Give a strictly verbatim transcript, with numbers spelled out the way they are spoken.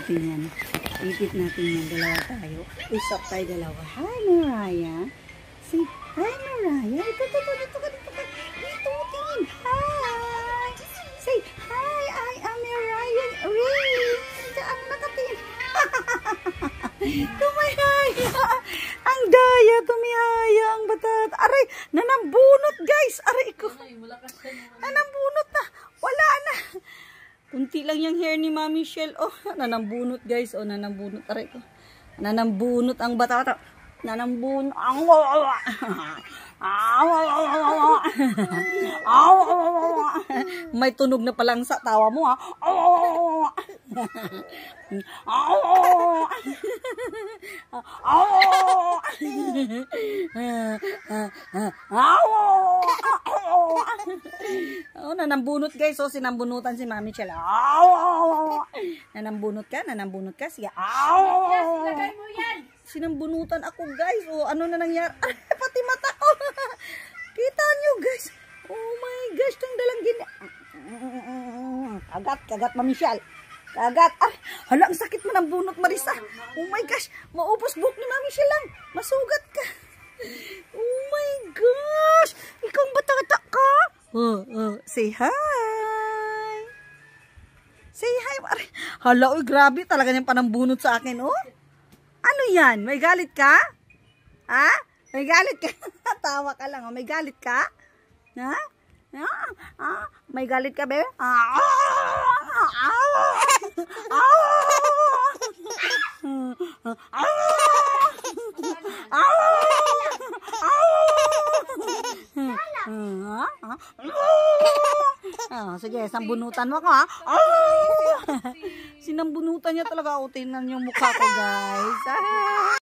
natin yan. Ipit natin yan. Dalawa tayo. Usap tayo dalawa. Hi, Mariah. Say, hi, Mariah. Ito, ito, ito, dito ka, dito ka. Dito, tingin. Hi. Say, hi, I am Mariah Ray. Diyan nakatingin. Tumihaya. Ang daya, tumihaya. Ang batat. Aray, nanambunot, guys. Aray ko. Nanambunot na. Wala na. Kunti lang yung hair ni Mami Shell. Oh, nanambunot, guys. Oh, nanambunot. Aray ko. Nanambunot ang bata. Nanambunot. Ang may tunog na palang sa tawa mo, ha. Oh, nanambunot, guys. Oh, sinambunutan si Mami Chela. Nanambunot ka, nanambunot ka. Sige. Ilagay mo yan. Sinambunutan ako, guys. Oh, ano na nangyari? Ay, pati mata ko. Kita nyo, guys. Oh my gosh, tong dalang gini. Kagat, kagat, Mami Shell. Kagat. Ay, hala, ang sakit mo ng bunot, Marisa. Oh my gosh, maupos buhok ni Mami Shell lang. Masugat ka. Oh my gosh. Ikaw ang bata-bata ka. Oh, oh, say hi. Say hi. Hala, oy, grabe talaga yung panambunot sa akin, oh. Ano yan? May galit ka? Ha? May galit ka? Tawa ka lang, oh. May galit ka? Ha? Ah, ah, may galit ka, bebe? Ah, ah, sige, sambunutan mo ko, ha? Sinambunutan niya talaga. O, tingnan yung mukha ko, guys.